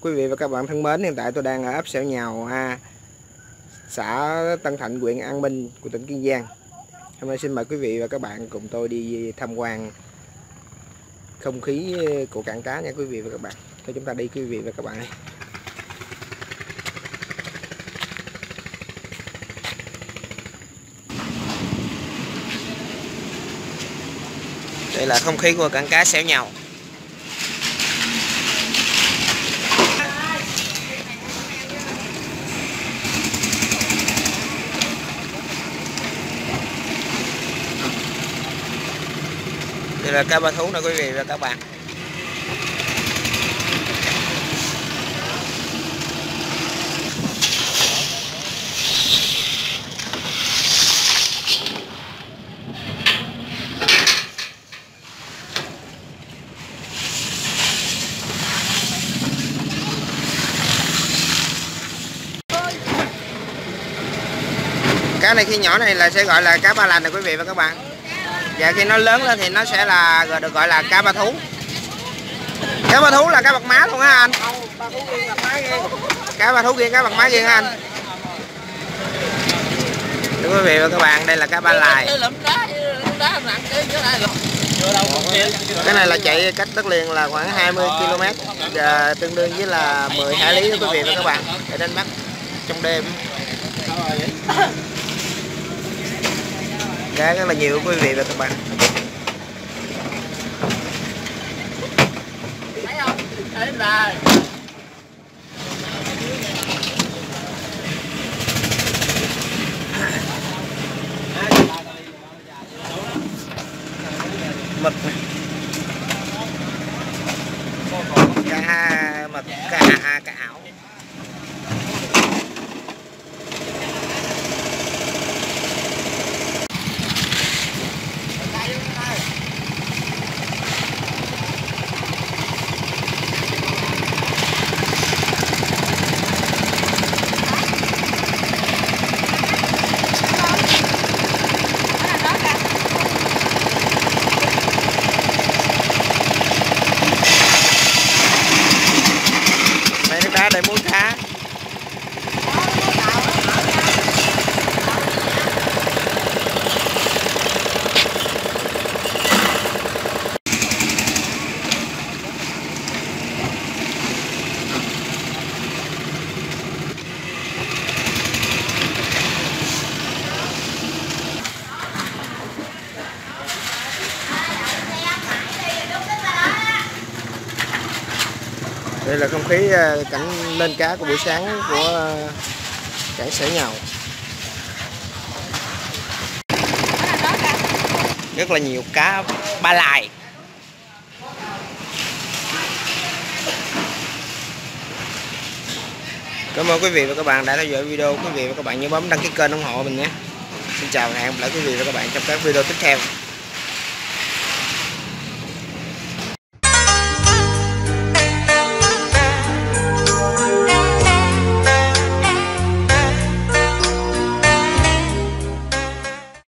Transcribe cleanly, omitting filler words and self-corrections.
Quý vị và các bạn thân mến, hiện tại tôi đang ở ấp Sẹo Nhàu ha, xã Tân Thạnh, huyện An Minh của tỉnh Kiên Giang. Hôm nay xin mời quý vị và các bạn cùng tôi đi tham quan không khí của cảng cá nha quý vị và các bạn. Thôi chúng ta đi quý vị và các bạn ơi. Đây là không khí của cảng cá Sẹo Nhàu. Đây là cá ba thú nè quý vị và các bạn. Cá này khi nhỏ này là sẽ gọi là cá ba lành nè quý vị và các bạn. Và khi nó lớn lên thì nó sẽ là được gọi là cá ba thú. Cá ba thú là cá bạc má luôn á anh. Cá ba thú riêng, cá bạc má riêng á anh. Thưa quý vị và các bạn, đây là cá ba lài. Cái này là chạy cách đất liền là khoảng 20 km và tương đương với là 10 hải lý đó quý vị và các bạn, để đánh bắt trong đêm. Cá rất là nhiều quý vị và các bạn. Mực cá mực cá ảo. Đá để muối cá. Đây là không khí cảnh lên cá của buổi sáng của cảng Sẹo Nhàu. Rất là nhiều cá ba lài. Cảm ơn quý vị và các bạn đã theo dõi video. Quý vị và các bạn nhớ bấm đăng ký kênh ủng hộ mình nhé. Xin chào và hẹn gặp lại quý vị và các bạn trong các video tiếp theo.